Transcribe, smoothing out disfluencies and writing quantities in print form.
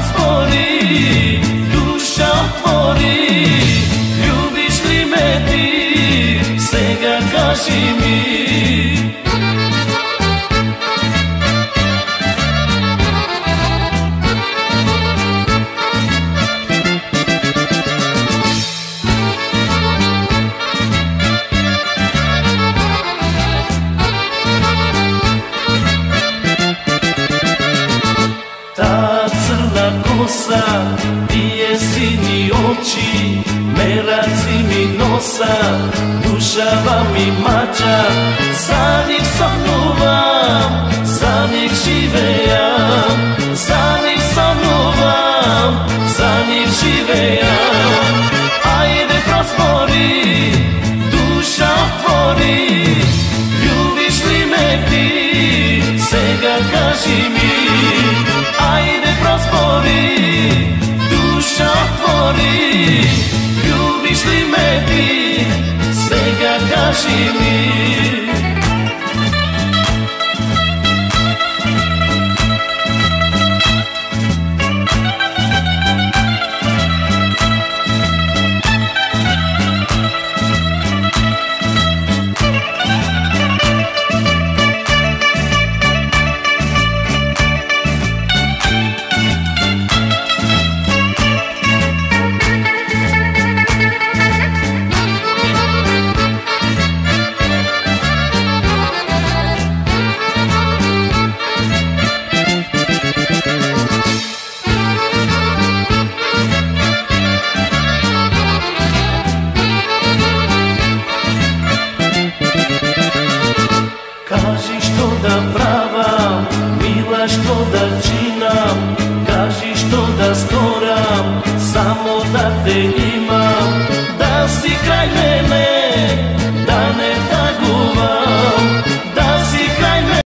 prospori, duša otvori, ljubiš li me ti, svega kaži mi. Ta crna kosa, tije sini oči, meraci mi nosa, dušava mi mača, za njih sanjuvam, za njih živejam, za njih sanjuvam, za njih živejam. Ajde prospori, duša otvori, ljubiš li me ti, svega kaži mi. Ajde prospori, duša otvori, ljubiš li me ti, svega kaži mi. Kaži što da pravam, mila što da činam, kaži što da storam, samo da te